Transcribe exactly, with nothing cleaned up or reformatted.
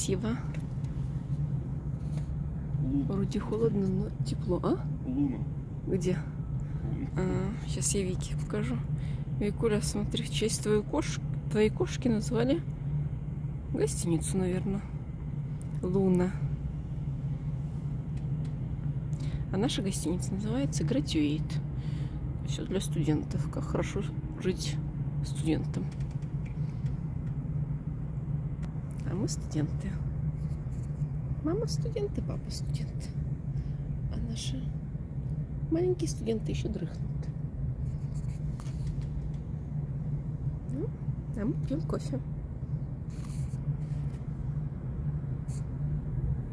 красиво. Луна. Вроде холодно, но тепло. А? Луна. Где? А, сейчас я Вике покажу. Викуля, смотри, в честь твоей кошки, твоей кошки назвали гостиницу, наверное. Луна. А наша гостиница называется Graduate. Все для студентов. Как хорошо жить студентам. А мы студенты. Мама студенты, папа студент. А наши маленькие студенты еще дрыхнут. Ну, а мы пьем кофе.